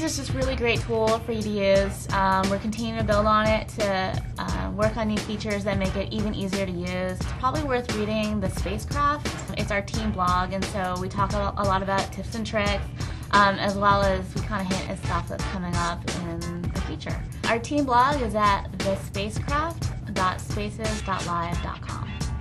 is just a really great tool for you to use. We're continuing to build on it to work on new features that make it even easier to use. It's probably worth reading the Spacecraft. It's our team blog, and so we talk a lot about tips and tricks, as well as we kind of hint at stuff that's coming up in the future. Our team blog is at thespacecraft.spaces.live.com.